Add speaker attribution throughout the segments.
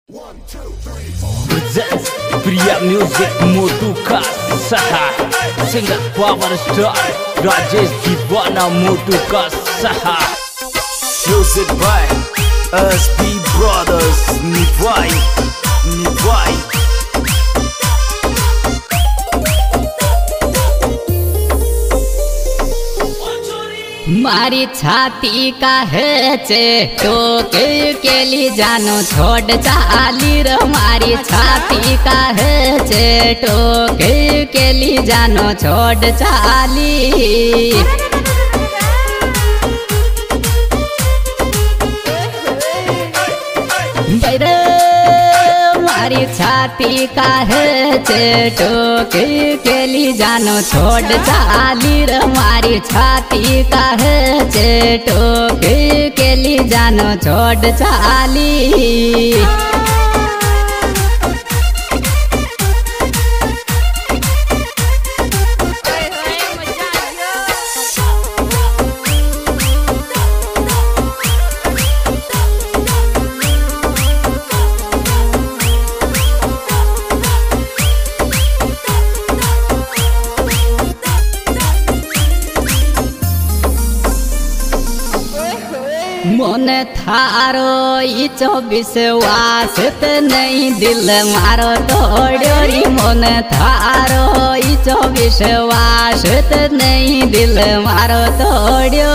Speaker 1: Presents Priya Music Motu Ka Saha Singer Power Star Rajesh Divana Motu Ka Saha Music by SB Brothers Nivai
Speaker 2: मारी छाती का है चे टोक के लिए जानो छोड़ चाली रे मारी छाती का है चे टोक के लिए जानो छोड़ चाली मारी छाती का है चे टोक के लिए जानो छोड़ चाली रे मारी छाती का है चे टोक के लिए जानो छोड़ चाली मन थारो ई 24 वासत नहीं दिल मारो तोड़ोरी मन थारो ई 24 वासत नहीं दिल मारो तोड़ो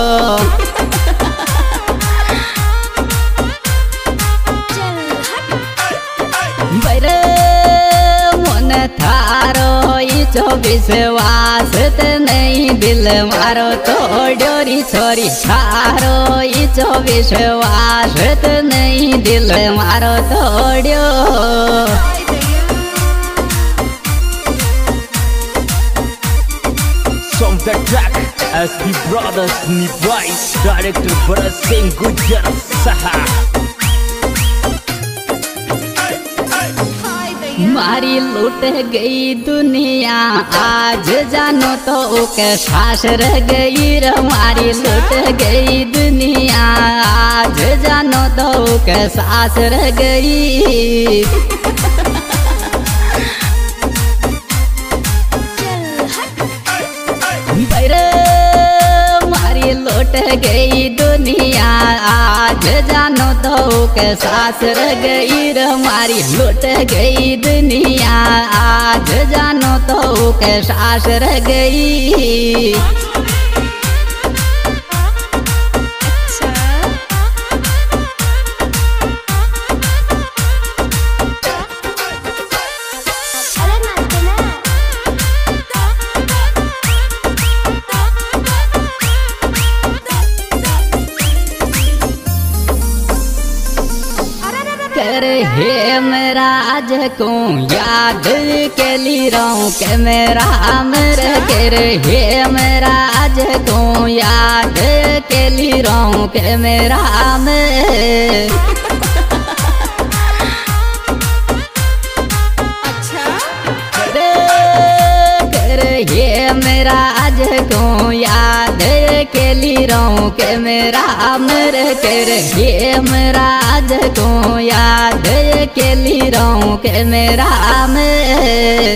Speaker 2: मन थारो ई 24 वासत नहीं दिल मारो तोड़ोरी छोरी थारो ई 24 वासत नहीं दिल मारो तोड़ो
Speaker 1: Song the track SB Brothers Nivai Director Bharat Singh Gujar Saha
Speaker 2: मारी लूट गई दुनिया आज जानो तो के सास रह गई रे मारी लूट गई दुनिया आज जानो तो के सास रह गई मारी लूट गई दुनिया आज जानो तो के सास रह गई रे मारी लूट गई दुनिया आज जानो तो के सास रह गई कर हे मेरा आज को याद के ली रहूं के मेरा अमर कर हे मेरा आज को याद के ली रहूं के मेरा अमर मेरा आज को याद के लिए रहूं के मेरा अमर कर ये मेरा आज को याद के लिए रहूं के मेरा अमर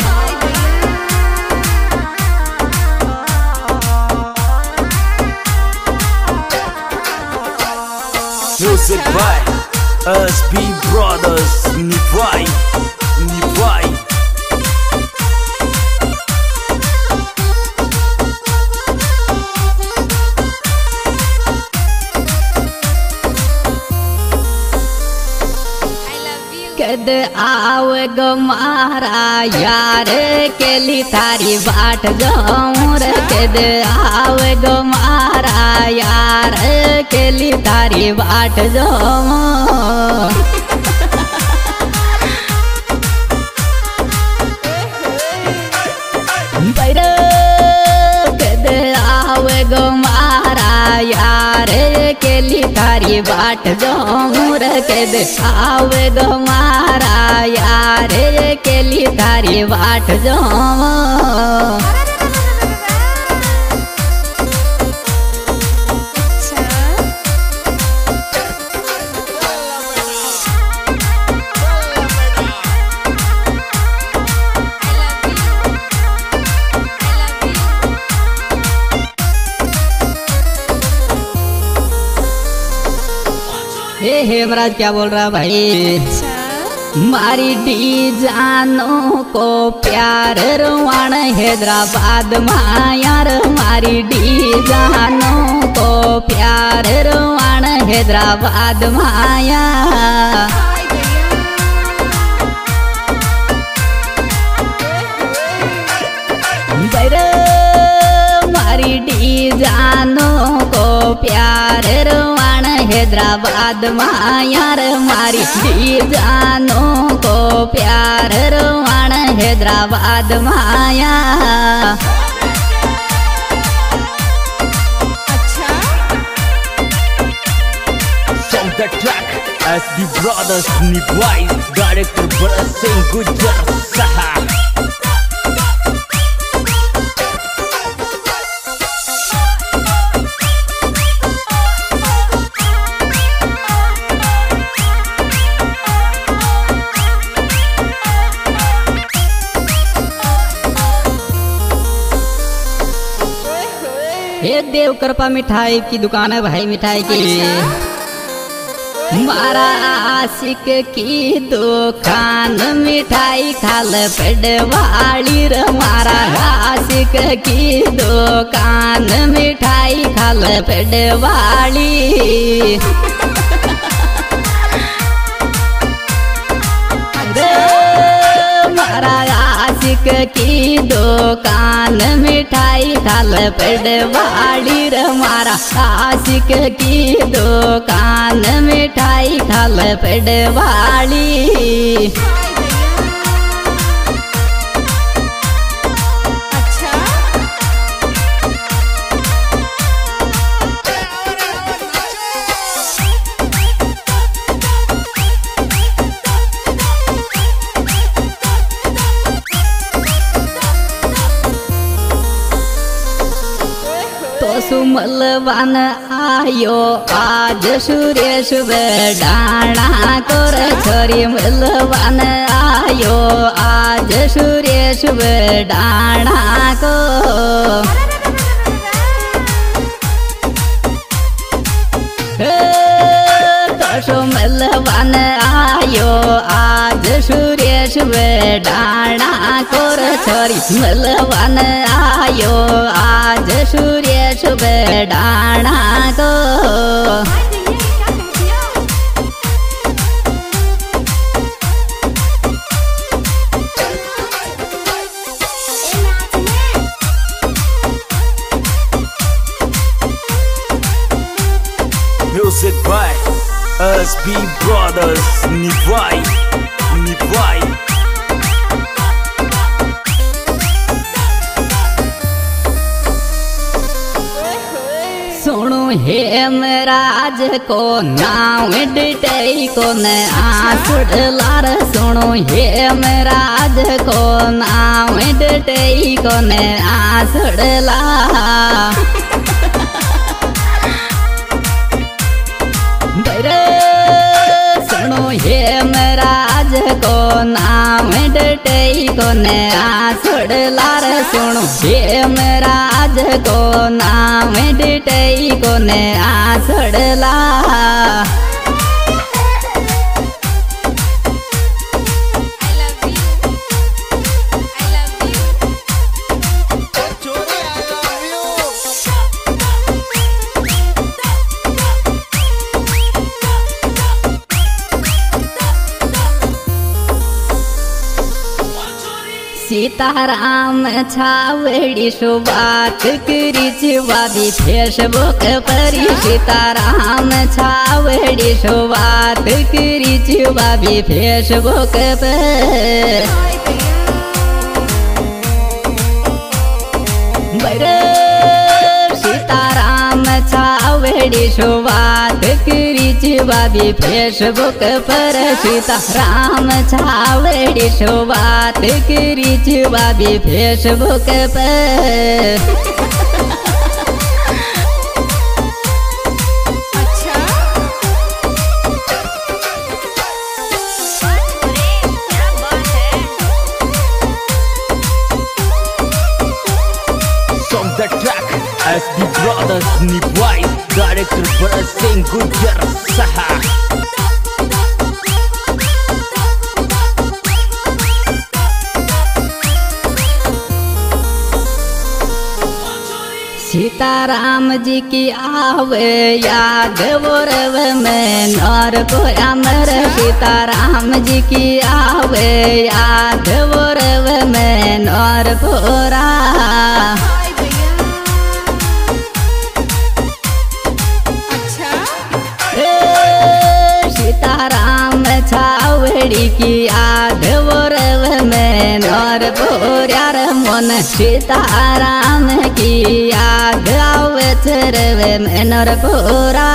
Speaker 1: Music by SB Brothers Nivai
Speaker 2: कद आव गो मारा यार के लिए थारी बाट जाऊं रे कद आव गो मारा यार के लिए थारी बाट जाऊं कद आव गो मारा यार के लिए थारी बाट जाऊं रे कद आव गो मारा यार के लिए थारी बाट जाऊं यमराज क्या बोल रहा भाई? मारी डी जानो को प्यार रवान हैदराबाद मायार, मारी डी जानो को प्यार रवान हैदराबाद माया। मारी डी जानो को प्यार रवान हैदराबाद मायार, मारी डी जानो को प्यार रवान हैदराबाद माया।
Speaker 1: Song the track SB Brothers Nibwai, director Bharat Singh Gujjar Saha.
Speaker 2: ये देव कृपा मिठाई की दुकान है भाई, मिठाई की। मारा आशिक की दुकान मिठाई खाल पेडवाली रे, मारा आशिक की दुकान मिठाई खाल पेडवाली। मारा आशिक की दुकान मिठाई खाल पेडवाली रे, मारा आशिक की दुकान मिठाई खाल पेडवाली। सुमलवान आयो आज सुरेश डाणा कर छोरी, मलवान आयो आज सुरेश डाणा को। सुमलवान आयो आज सुरेश डाणा कर छोरी, मलवान आयो आज सुरेश डाणा को।
Speaker 1: Music by SB Brothers Nibwai, Nibwai.
Speaker 2: सुनो हेमराज को नाव डिटई को न आसुडलार, सुनो हेमराज को नाव डिटई को न आसुडला। सुनो हेमराज को नाम डटई को न आसुडलार, सुनो हेमराज को नाम डटई को न आसुडला। सीताराम छावड़ी शुबात करी चिवादी फेसबुक पर, सीताराम छावड़ी शुबात करी चिवादी फेसबुक पर। सीताराम छावड़ी शुबात करी चिवादी फेसबुक पर, सीताराम छावड़ी शुबात करी चिवादी फेसबुक पर।
Speaker 1: The track SB Brothers Nibwai, director Bharat Singh Gujjar Saha.
Speaker 2: Sitaram ji की आवे याद बोरव में नर को अमर। सीताराम जी की आवे याद बोरव में नर कोरा। सीताराम छावड़ी की याद बोरव में नर कोरार मन। सीताराम की याद आवे चरवे में नर कोरा।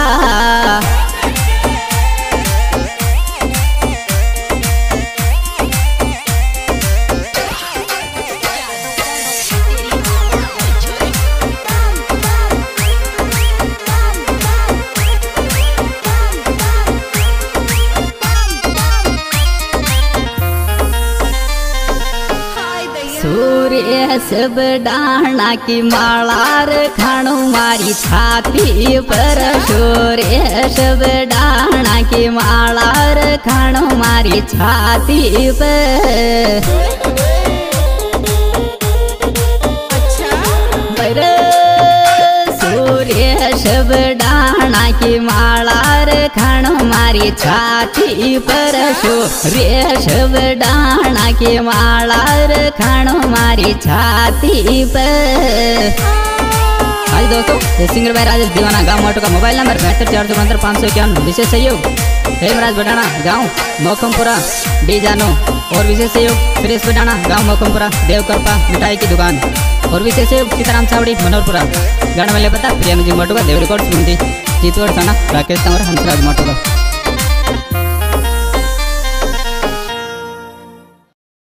Speaker 2: सूर्य सब डाना की माला खाणु मारी छाती पर। सूर्य सब डाना की माला खाणु मारी छाती पर। सूर्य सब डाना की माला खाणु मारी छाती पर। सूर्य सब डाना की माला खाणु मारी छाती पर। आज दोस्तों ये सिंगर भाई राजेश दीवाना गाँव मोटो का मोबाइल नंबर 72 विशेष सहयोग हेमराज बडाना गाँव मोखमपुरा बीजानो। और विशेष सहयोग सुरेश बडाना गाँव मोखमपुरा देवकरपा मिठाई की दुकान। और विशेष सहयोग सीताराम चावड़ी मनोरपुरा। गाना वाले पता प्रिया म्यूजिक मोटो का देव रिकॉर्ड्स मुंडी जीतवर थाना राकेश तंवर हंसराज मोटो का।